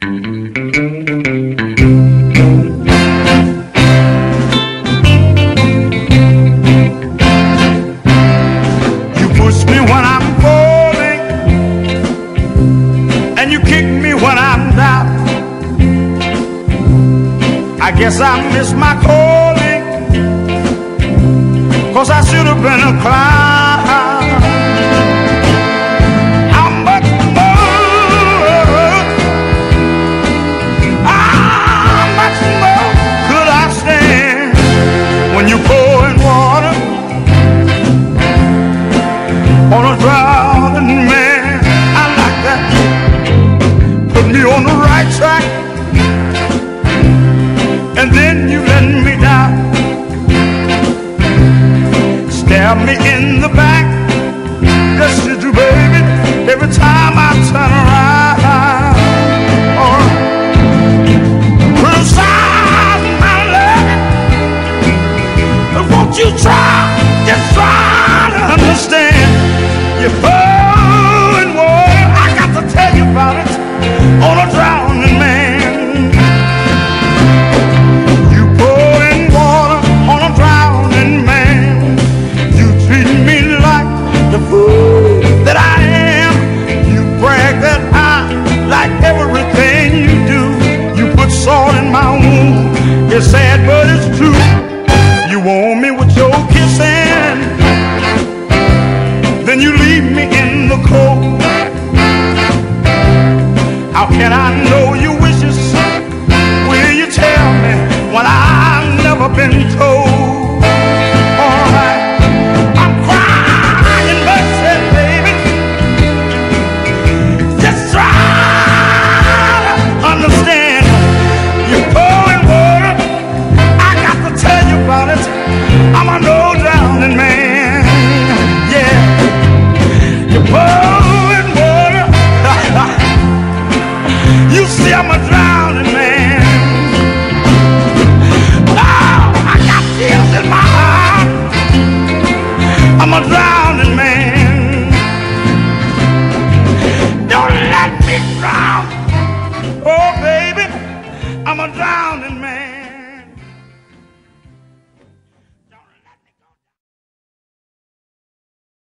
You push me when I'm falling, and you kick me when I'm down. I guess I missed my calling, 'cause I should have been a clown. How much more could I stand when you pouring water on a drowning man? I like that. Put me on the right track, and then you let me down. Stab me in the back, yes you do, baby, every time I turn around. Or criticize my love, but won't you try, just try to understand. You're pouring water, I got to tell you about it, on a drowning man. The fool that I am, you brag that I like everything you do. You put salt in my wound, it's sad but it's true. You warm me with your kissing, then you leave me in the cold. How can I